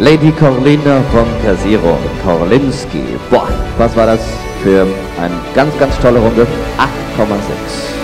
Lady Corlina von Casiro, Korlinski. Boah, was war das für eine ganz, ganz tolle Runde? 8,6.